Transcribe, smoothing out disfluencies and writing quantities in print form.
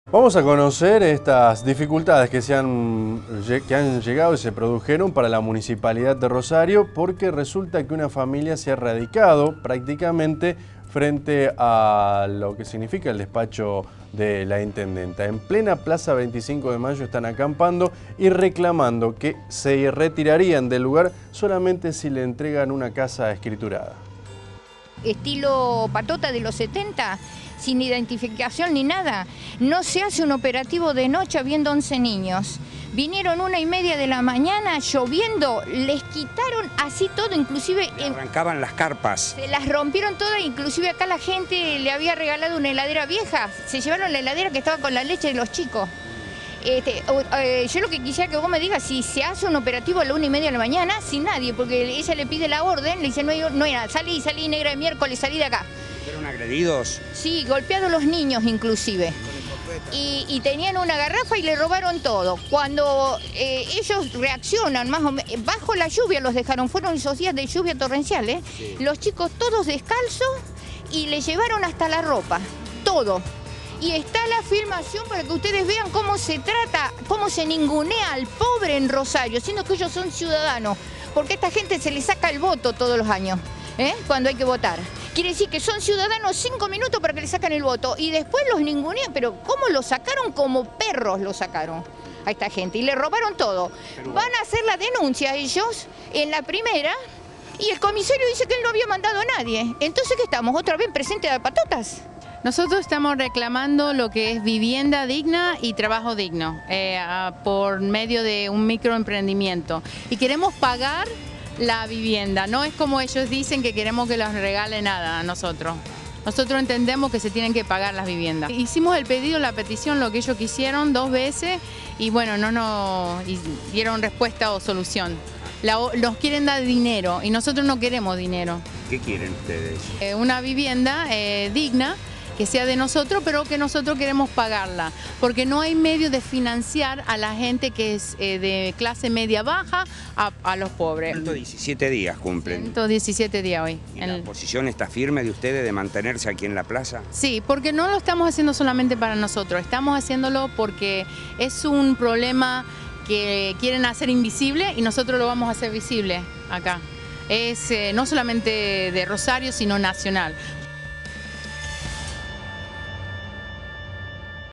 Vamos a conocer estas dificultades que han llegado y se produjeron para la Municipalidad de Rosario, porque resulta que una familia se ha radicado prácticamente frente a lo que significa el despacho de la Intendenta. En plena Plaza 25 de Mayo están acampando y reclamando que se retirarían del lugar solamente si le entregan una casa escriturada. Estilo patota de los 70, sin identificación ni nada. No se hace un operativo de noche habiendo 11 niños. Vinieron 1:30 de la mañana, lloviendo, les quitaron así todo, inclusive... Arrancaban las carpas. Se las rompieron todas, inclusive acá la gente le había regalado una heladera vieja. Se llevaron la heladera que estaba con la leche de los chicos. Yo lo que quisiera que vos me digas, si se hace un operativo a la 1:30 de la mañana, sin nadie, porque ella le pide la orden, le dice, no hay nada, salí negra de miércoles, salí de acá. ¿Fueron agredidos? Sí, golpeados los niños inclusive. Y tenían una garrafa y le robaron todo. Cuando ellos reaccionan, más o menos, bajo la lluvia los dejaron, fueron esos días de lluvia torrencial, sí. Los chicos todos descalzos y le llevaron hasta la ropa, todo. Y está la filmación para que ustedes vean cómo se trata, cómo se ningunea al pobre en Rosario, siendo que ellos son ciudadanos, porque a esta gente se les saca el voto todos los años, cuando hay que votar. Quiere decir que son ciudadanos 5 minutos para que le sacan el voto y después los ningunean, pero ¿cómo los sacaron? Como perros los sacaron a esta gente y le robaron todo. Van a hacer la denuncia ellos en la primera y el comisario dice que él no había mandado a nadie. Entonces, ¿qué estamos? ¿Otra vez presente de patotas? Nosotros estamos reclamando lo que es vivienda digna y trabajo digno por medio de un microemprendimiento y queremos pagar la vivienda, no es como ellos dicen que queremos que les regalen nada a nosotros. Nosotros entendemos que se tienen que pagar las viviendas. Hicimos el pedido, la petición, lo que ellos quisieron 2 veces y bueno, no nos dieron respuesta o solución. Nos quieren dar dinero y nosotros no queremos dinero. ¿Qué quieren ustedes? Una vivienda digna, que sea de nosotros, pero que nosotros queremos pagarla, porque no hay medio de financiar a la gente que es de clase media baja a los pobres. 117 días cumplen. 117 días hoy. ¿Y la posición está firme de ustedes de mantenerse aquí en la plaza? Sí, porque no lo estamos haciendo solamente para nosotros, estamos haciéndolo porque es un problema que quieren hacer invisible y nosotros lo vamos a hacer visible acá. Es no solamente de Rosario, sino nacional,